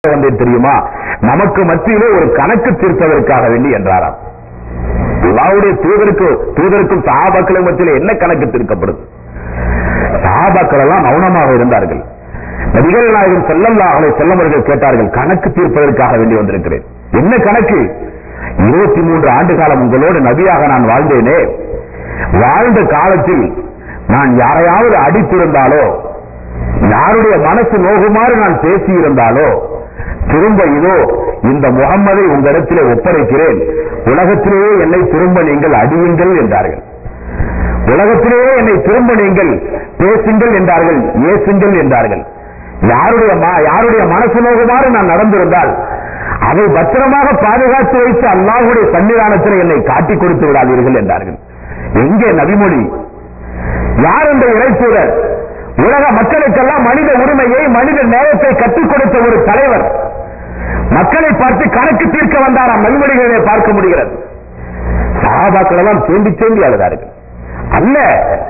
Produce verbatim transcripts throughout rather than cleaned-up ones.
வந்தேன் தெரியுமா, நமக்கு மத்தியிலே ஒரு கணக்கு தீர்ப்பதற்காக வேண்டி என்றாராம். அல்லாஹ்வுடைய தூதருக்கு தூதருக்கும் சஹாபாக்களுக்கும் மத்தியிலே என்ன கணக்கு தீர்க்கப்படுது? சஹாபாக்கள் எல்லாம் மௌனமாக இருந்தார்கள். நபிகள் நாயகம் ஸல்லல்லாஹு அலைஹி வஸல்லம் அவர்கள் கேட்டார்கள், கணக்கு தீர்ப்பதற்காக வேண்டி வந்திருக்கிறேன். என்ன கணக்கு? இருபத்தி மூன்று ஆண்டு காலம் உங்களோடு நபியாக நான் வாழ்ந்தேனே, வாழ்ந்த காலத்தில் நான் யாரையாவது அடித்திருந்தாலோ, யாருடைய மனசு நோகுமாறு நான் பேசியிருந்தாலோ, திரும்ப இதோ இந்த முகம்மதை உங்களிடத்திலே ஒப்படைக்கிறேன், உலகத்திலேயே என்னை திரும்ப நீங்கள் அடியுங்கள் என்றார்கள். உலகத்திலேயே என்னை திரும்ப நீங்கள் பேசுங்கள் என்றார்கள், ஏசுங்கள் என்றார்கள். யாருடைய யாருடைய மனசு நோகுமாறு நான் நடந்திருந்தால் அதை பத்திரமாக பாதுகாத்து வைத்து அல்லாஹ்வுடைய சன்னிதானத்தில் என்னை காட்டிக் கொடுத்து விடாதீர்கள் என்றார்கள். எங்கே நபிமொழி? யார் இந்த இறைத்தூதர்? உலக மக்களுக்கெல்லாம் மனித உரிமையை, மனித நேயத்தை கற்றுக் கொடுத்த ஒரு தலைவர் மக்களை பார்த்து கணக்கு தீர்க்க வந்தாராம். நபிமொழிகளை பார்க்க முடிகிறது. சஹாபாக்கள் எல்லாம் தேம்பி தேம்பி அழுதார்கள். அல்ல,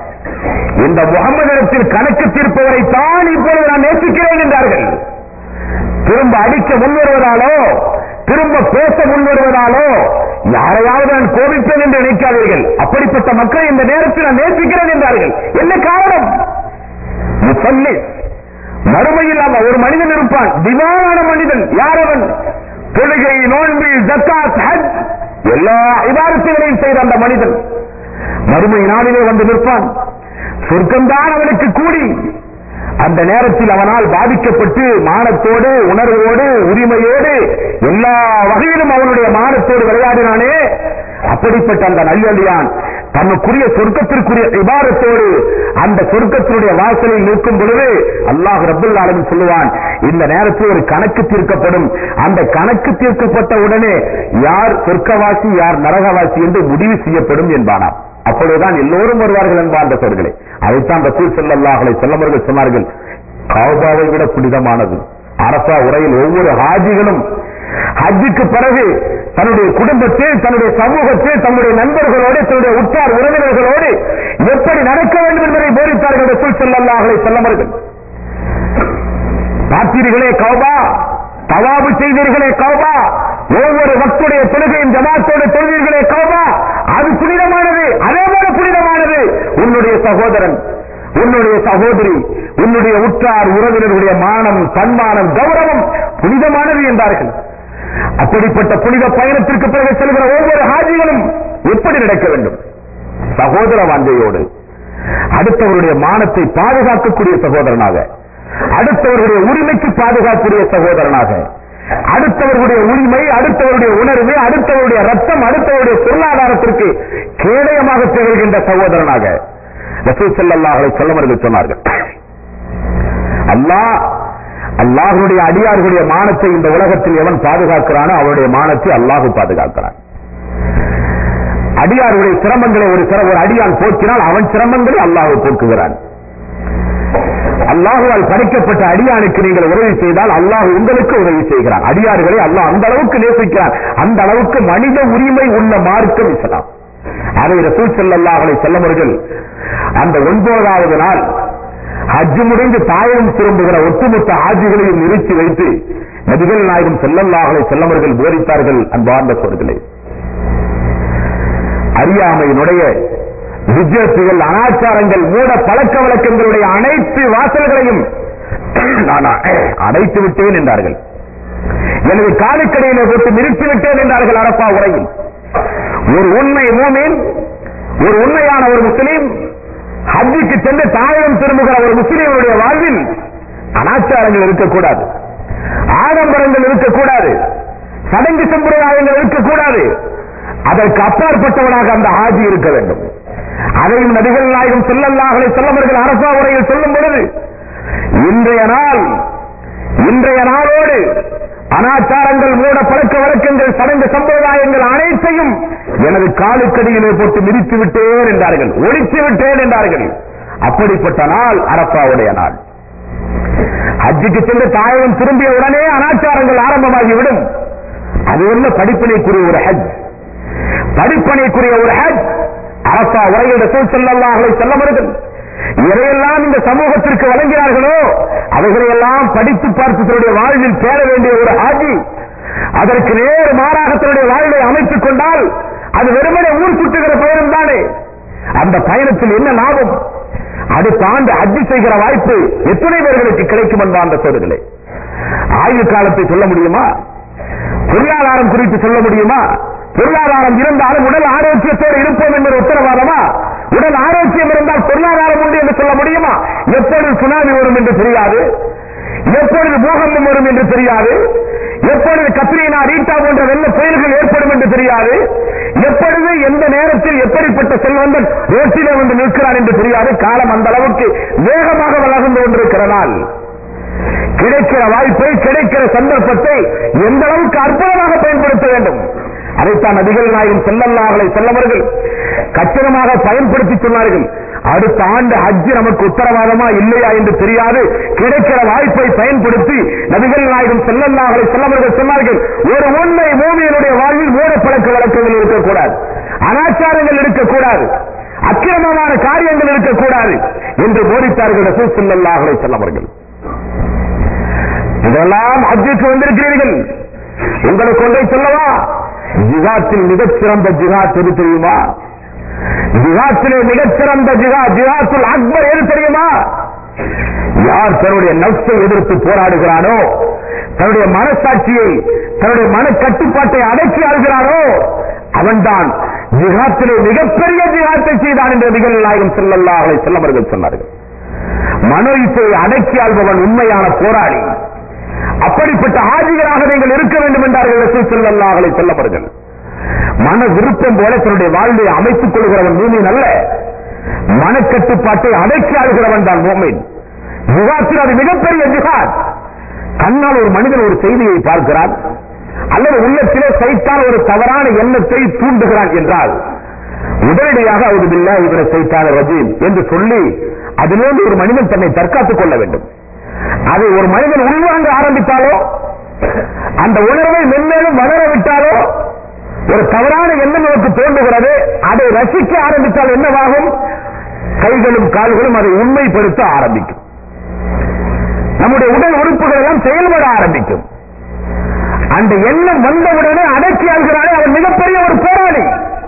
இந்த முகம்மதிடத்தில் கணக்கு தீர்ப்பவரை தான் இப்பொழுது நான் நேசிக்கிறேன் என்றார்கள். திரும்ப அடிக்க முன்வருவதாலோ, திரும்ப பேச முன்வருவதாலோ யாரையாவது நான் கோபிப்பேன் என்று நினைக்காதீர்கள். அப்படிப்பட்ட மக்களை இந்த நேரத்தில் நான் நேசிக்கிறேன் என்றார்கள். என்ன காரணம்? முஸல்லி, மறுமையில் அவன் ஒரு மனிதன் இருப்பான், திவானான மனிதன். யார் அவன்? தொழுகை, நோன்பு, ஜக்காத், ஹஜ் எல்லா இபாதத்துகளையும் செய்த அந்த மனிதன் மறுமை நாளிலே வந்து நிற்பான். சொர்க்கம்தான் அவனுக்கு கூடி. அந்த நேரத்தில் அவனால் பாதிக்கப்பட்டு மானத்தோடு, உணர்வோடு, உரிமையோடு, எல்லா வகையிலும் அவனுடைய மானத்தோடு விளையாடினானே, அப்படிப்பட்ட அந்த நல்லடியான் தன்னுக்குரிய சொர்க்கத்திற்குரிய இபாதத்தோடு அந்த சொர்க்கத்தினுடைய வாசலில் நிற்கும் பொழுது அல்லாஹ் ரப்பல் ஆலமீன் சொல்லுவான், இந்த நேரத்தில் ஒரு கணக்கு தீர்க்கப்படும். அந்த கணக்கு தீர்க்கப்பட்ட உடனே யார் சொர்க்கவாசி, யார் நரகவாசி என்று முடிவு செய்யப்படும் என்பானாம். அப்பொழுதுதான் எல்லோரும் வருவார்கள் என்பார் சோர்களே. அதைத்தான் ரசூல் ஸல்லல்லாஹு அலைஹி வஸல்லம் அவர்கள் சொன்னார்கள், கஅபாவை விட புனிதமானது. அரபா உரையில் ஒவ்வொரு ஹாஜிகளும் ஹஜ்ஜுக்கு பிறகு தன்னுடைய குடும்பத்தில், தன்னுடைய சமூகத்தில், தன்னுடைய நண்பர்களோடு, தன்னுடைய உற்றார் உறவினர்களோடு எப்படி நடக்க வேண்டும் என்பதை போதித்தார்கள் ரசூல் ஸல்லல்லாஹு அலைஹி வஸல்லம் அவர்கள். பார்த்தீர்களே கஅபா, தவாபு செய்தீர்களே கஅபா, ஒவ்வொரு வக்துடைய தொழுகையும் ஜமாத்தோடு தொழுதீர்களே கஅபா, அது புனிதமானது. அதே போல புனிதமானது உன்னுடைய சகோதரன், உன்னுடைய சகோதரி, உன்னுடைய உற்றார் உறவினர்களுடைய மானம், சன்மானம், கௌரவம் புனிதமானது என்றார்கள். அப்படிப்பட்ட புனித பயணத்திற்கு பிறகு செல்கிற ஒவ்வொரு ஹாஜிகளும் எப்படி நடக்க வேண்டும்? சகோதர வாஞ்சையோடு, அடுத்தவருடைய மானத்தை பாதுகாக்கக்கூடிய சகோதரனாக, அடுத்தவர்களுடைய உரிமைக்கு பாதுகாக்கக்கூடிய சகோதரனாக, அடுத்தவர்களுடைய உரிமை, அடுத்தவருடைய உணர்வு, அடுத்தவருடைய ரத்தம், அடுத்தவருடைய பொருளாதாரத்திற்கு கேடயமாக திகழ்கின்ற சகோதரனாக ரசூல் ஸல்லல்லாஹு அலைஹி வஸல்லம் அவர்கள் சொன்னார்கள். அல்லாஹ் அல்லாஹ்வுடைய அடியார்களுடைய மானத்தை இந்த உலகத்தில் எவன் பாதுகாக்கிறானோ அவருடைய மானத்தை அல்லாஹ் பாதுகாக்கிறான். அடியாருடைய சிரமங்களை ஒரு ஒரு அடியான் போக்கினால் அவன் சிரமங்களை அல்லாஹ் போக்குகிறான். அல்லாஹுவால் படைக்கப்பட்ட அடியானுக்கு நீங்கள் உதவி செய்தால் அல்லாஹ் உங்களுக்கு உதவி செய்கிறான். அடியார்களை அல்லாஹ் அந்த அளவுக்கு நேசிக்கிறான். அந்த அளவுக்கு மனித உரிமை உள்ள மார்க்கம் இஸ்லாம். அதை ரசூல் ஸல்லல்லாஹு அலைஹி வஸல்லம் அவர்கள் அந்த ஒன்பதாவது நாள் ஹஜ் முடிந்து தாயகம் திரும்புகிற ஒட்டுமொத்த ஹாஜிகளையும் நிறுத்தி வைத்து நபிகள் நாயகம் ஸல்லல்லாஹு அலைஹி வஸல்லம் அவர்கள் போதித்தார்கள். அன்பார்ந்த சகோதரர்களே, அறியாமையினுடைய விஜயத்துகள், அனாச்சாரங்கள், மூட பழக்க வழக்கங்களுடைய அனைத்து வாசல்களையும் நான் அடைத்து விட்டேன் என்றார்கள். எனது காலுக்கடையிலே போட்டு நிறுத்தி விட்டேன் என்றார்கள் அரபா உரையில். ஒரு உண்மை மூமின், ஒரு உண்மையான ஒரு முஸ்லீம் ஹஜ்ஜுக்கு சென்று தாயகம் திரும்புகிற ஒரு முஸ்லீமுடைய வாழ்வில் அனாச்சாரங்கள் இருக்கக்கூடாது, ஆடம்பரங்கள் இருக்கக்கூடாது, சடங்கு சம்பிரதாயங்கள் இருக்கக்கூடாது. அதற்கு அப்பாற்பட்டவனாக அந்த ஹாஜி இருக்க வேண்டும். அதையும் நபிகள் நாயகம் ஸல்லல்லாஹு அலைஹி வஸல்லம் அவர்கள் அரபா உரையில் சொல்லும் பொழுது, இன்றைய நாள் இன்றைய நாளோடு அனாச்சாரங்கள், மூட பழக்க வழக்கங்கள், சடங்கு சம்பிரதாயங்கள் அனைத்தையும் எனது காலுக்கடியிலே போட்டு மிதித்து விட்டேன் என்றார்கள், ஒழித்து விட்டேன் என்றார்கள். அப்படிப்பட்ட நாள் அரபாவுடைய நாள். ஹஜ்ஜுக்கு சென்று தாயகம் திரும்பிய உடனே அனாச்சாரங்கள் ஆரம்பமாகிவிடும். அது என்ன படிப்பினைக்குரிய ஒரு ஹஜ், படிப்பினைக்குரிய ஒரு ஹஜ். அரபா உரையில் ரசூல் ஸல்லல்லாஹு அலைஹி வஸல்லம் அவர்கள் எதையெல்லாம் இந்த சமூகத்திற்கு வழங்கினார்களோ அவைகளையெல்லாம் படித்து பார்த்து தன்னுடைய வாழ்வில் தேட வேண்டிய ஒரு அதற்கு நேர் மாறாக தன்னுடைய வாழ்வை அமைத்துக் கொண்டால் அது வெறுமனே ஊர் சுற்றுகிற பயணம் தானே. அந்த பயணத்தில் என்ன லாபம்? அடுத்த ஆண்டு ஹஜ் செய்கிற வாய்ப்பு எத்தனை பேர்களுக்கு கிடைக்கும் என்ற அந்த சோதர்களே. ஆயுள் காலத்தை சொல்ல முடியுமா? பொருளாதாரம் குறித்து சொல்ல முடியுமா? பொருளாதாரம் இருந்தாலும் உடல் ஆரோக்கியத்தோடு இருப்போம் என்பது உத்தரவாதமா? உடல் ஆரோக்கியம் இருந்தால் பொருளாதாரம் உண்டு என்று சொல்ல முடியுமா? எப்பொழுது சுனாமி வரும் என்று தெரியாது, எப்பொழுது பூகம்பம் வரும் என்று தெரியாது, எப்பொழுது கத்ரீனா ரீட்டா போன்ற வெள்ள புயல்கள் ஏற்படும் என்று தெரியாது, எப்பொழுது எந்த நேரத்தில் எப்படிப்பட்ட செல்வந்தன் ரோட்டிலே வந்து நிற்கிறான் என்று தெரியாது. காலம் அந்த அளவுக்கு வேகமாக வளர்ந்து கொண்டிருக்கிறதால் கிடைக்கிற வாய்ப்பை, கிடைக்கிற சந்தர்ப்பத்தை எந்த அளவுக்கு அற்புதமாக பயன்படுத்த வேண்டும். அதைத்தான் நபிகள் நாயகம் ஸல்லல்லாஹு அலைஹி வஸல்லம் அவர்கள் கச்சிதமாக பயன்படுத்தி சொன்னார்கள். அடுத்த ஆண்டு ஹஜ் நமக்கு உத்தரவாதமா இல்லையா என்று தெரியாது, கிடைக்கிற வாய்ப்பை பயன்படுத்தி நபிகள் நாயகம் ஸல்லல்லாஹு அலைஹி வஸல்லம் அவர்கள் சொன்னார்கள், ஒரு உண்மை மூமியினுடைய வாழ்வில் மூட பழக்க வழக்கங்கள் இருக்கக்கூடாது, அனாச்சாரங்கள் இருக்கக்கூடாது, அக்கிரமமான காரியங்கள் இருக்கக்கூடாது என்று போதித்தார்கள் ரசூல் ஸல்லல்லாஹு அலைஹி வஸல்லம் அவர்கள். இதெல்லாம் ஹஜ்ஜுக்கு வந்திருக்கிறீர்கள், உங்களுக்கு ஒன்றை சொல்லவா? ஜிஹாத்தில் மிகச்சிறந்த ஜிஹாத் எது தெரியுமா? ஜிஹாத்திலே மிகச்சிறந்த ஜிஹாத், ஜிஹாத்துல் அக்பர் எது தெரியுமா? யார் தன்னுடைய நஃப்ஸை எதிர்த்து போராடுகிறானோ, தன்னுடைய மனசாட்சியை, தன்னுடைய மன கட்டுப்பாட்டை அடக்கி ஆள்கிறானோ, அவன்தான் ஜிஹாத்திலே மிகப்பெரிய ஜிஹாத்தை செய்தான் என்று நபிகள் நாயகம் ஸல்லல்லாஹு அலைஹி வஸல்லம் அவர்கள் சொன்னார்கள். மனோ இச்சையை அடக்கி ஆள்பவன் உண்மையான போராளி. அப்படிப்பட்ட ஆஜிகளாக நீங்கள் இருக்க வேண்டும் என்றார்கள் ரசூல் ஸல்லல்லாஹு அலைஹி வஸல்லம் அவர்கள். மன விருப்பம் போல தன்னுடைய வாழ்வை அமைத்துக் கொள்கிறவன் மூமின் அல்ல, மனக்கட்டுப்பாட்டை அடக்கி ஆளுகிறவன் தான் மூமின். ஜிஹாத்தில் அது மிகப்பெரிய ஜிஹாத். கண்ணால் ஒரு மனிதன் ஒரு செய்தியை பார்க்கிறான், அல்லது உள்ளத்திலே சைத்தான் ஒரு தவறான எண்ணத்தை தூண்டுகிறான் என்றால் உடனடியாக அவுது பில்லாஹி மினஷ் ஷைத்தானிர் ரஜீம் என்று சொல்லி அதிலிருந்து ஒரு மனிதன் தன்னை தற்காத்துக் கொள்ள வேண்டும். அதை ஒரு மனிதன் உள்வாங்க ஆரம்பித்தாலோ, அந்த உணர்வை மென்மேலும் வளர விட்டாலோ, ஒரு தவறான எண்ணம் நமக்கு தோன்றுகிறது, அதை ரசிக்க ஆரம்பித்தால் என்னவாகும்? கைகளும் கால்களும் அதை உண்மைப்படுத்த ஆரம்பிக்கும், நம்முடைய உடல் உறுப்புகள் எல்லாம் செயல்பட ஆரம்பிக்கும். அந்த எண்ணம் வந்தவுடனே அடக்கி ஆள்கிறானே அவன் மிகப்பெரிய ஒரு போராளி.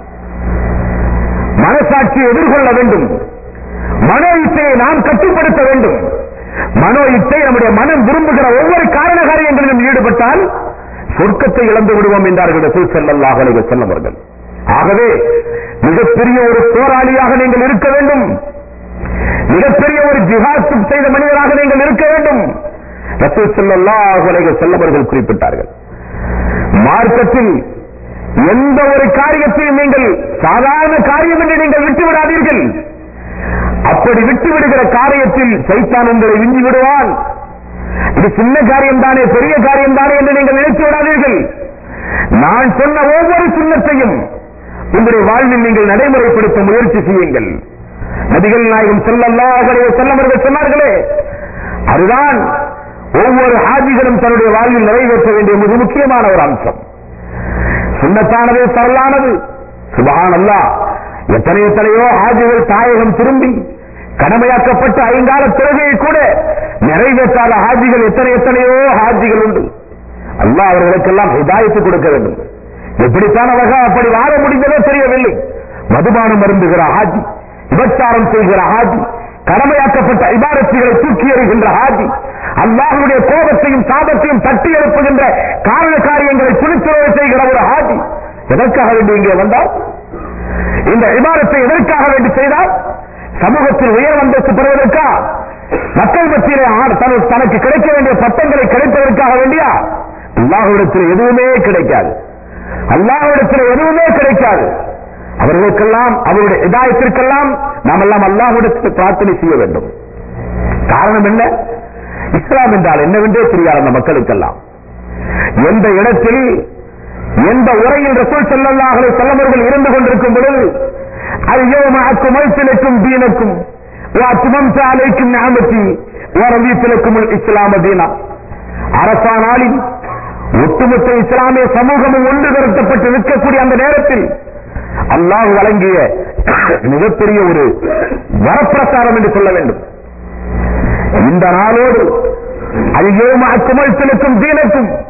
மனசாட்சியை எதிர்கொள்ள வேண்டும், மனோ இச்சையை நாம் கட்டுப்படுத்த வேண்டும். மனோ இச்சை நம்முடைய மனம் விரும்புகிற ஒவ்வொரு காரண காரியங்களிலும் ஈடுபட்டால் சொர்க்கத்தை இழந்து விடுவோம் என்றார்கள் ரசூல் ஸல்லல்லாஹு அலைஹி வஸல்லம் அவர்கள். ஆகவே மிகப்பெரிய ஒரு போராளியாக நீங்கள் இருக்க வேண்டும், மிகப்பெரிய ஒரு ஜிஹாத் செய்த மனிதராக நீங்கள் இருக்க வேண்டும். ரசூல் ஸல்லல்லாஹு அலைஹி வஸல்லம் அவர்கள் குறிப்பிட்டார்கள், மார்க்கத்தில் எந்த ஒரு காரியத்தையும் நீங்கள் சாதாரண காரியம் என்று நீங்கள் விட்டுவிடாதீர்கள். அப்படி விட்டுவிடுகிற காரியத்தில் சைத்தான் உங்களை விஞ்சி விடுவான். இது சின்ன காரியம் தானே, பெரிய காரியம் தானே என்று நீங்கள் நினைத்து விடாதீர்கள். நான் சொன்ன ஒவ்வொரு சுன்னத்தையும் உங்களுடைய வாழ்வில் நீங்கள் நடைமுறைப்படுத்த முயற்சி செய்யுங்கள். நபிகள் நாயகம் ஸல்லல்லாஹு அலைஹி வஸல்லம் அவர்கள் சொன்னார்களே, அதுதான் ஒவ்வொரு ஹாஜிகளும் தன்னுடைய வாழ்வில் நிறைவேற்ற வேண்டிய மிக முக்கியமான ஒரு அம்சம். சுன்னத்தானது, சரளானது. சுப்ஹானல்லாஹ், எத்தனை எத்தனையோ ஹாஜிகள் தாயகம் திரும்பி கடமையாக்கப்பட்ட ஐங்கால தொழுகையை கூட நிறைவேற்றாத ஹாஜிகள் எத்தனை எத்தனையோ ஹாஜிகள் உண்டு. அல்லாஹ் அவர்களுக்கெல்லாம் ஹிதாயத்து கொடுக்க வேண்டும். எப்படித்தான் அவர்கள் அப்படி வாழ முடிந்ததோ தெரியவில்லை. மதுபானம் அருந்துகிற ஹாஜி, விபச்சாரம் செய்கிற ஹாஜி, கடமையாக்கப்பட்ட இபாதத்துகளை தூக்கி எறிகின்ற ஹாஜி, அல்லாஹ்வுடைய கோபத்தையும் சாபத்தையும் தட்டி எழுப்புகின்ற காரண காரியங்களை துணிச்சலோடு செய்கிற ஒரு ஹாஜி எதற்காக வேண்டி இங்கே வந்தால், இந்த இபாதத்தை எதற்காக வேண்டி செய்தால், சமூகத்தில் உயர் அந்தஸ்து பெறுவதற்கா, மக்கள் மத்தியிலே தனக்கு கிடைக்க வேண்டிய பட்டங்களை கிடைப்பதற்காக வேண்டியா? அல்லாஹ்விடத்தில் எதுவுமே கிடைக்காது, அல்லாஹ்விடத்தில் எதுவுமே கிடைக்காது. அவர்களுக்கெல்லாம் அவருடைய ஹிதாயத்திற்கெல்லாம் நாம் எல்லாம் அல்லாஹ்விடத்தில் பிரார்த்தனை செய்ய வேண்டும். காரணம் என்ன? இஸ்லாம் என்றால் என்னவென்றே தெரியாத அந்த மக்களுக்கெல்லாம் எந்த இடத்தில் எந்த உரையில் ரசூல் ஸல்லல்லாஹு அலைஹி வஸல்லம் அவர்கள் இருந்து கொண்டிருக்கும் பொழுது அல்-யௌம அக்மல்து லக்கும் தீனக்கும் வ அத்மம்து அலைக்கும் நிஅமதி வ ரதீது லக்கும் அல்-இஸ்லாம தீனா, அரசா நாளில் ஒட்டுமொத்த இஸ்லாமிய சமூகமும் ஒன்று திரட்டப்பட்டு நிற்கக்கூடிய அந்த நேரத்தில் அல்லாஹ் வழங்கிய மிகப்பெரிய ஒரு வரப்பிரசாரம் என்று சொல்ல வேண்டும். இந்த நாளோடு அல்-யௌம அக்மல்து லக்கும் தீனக்கும்,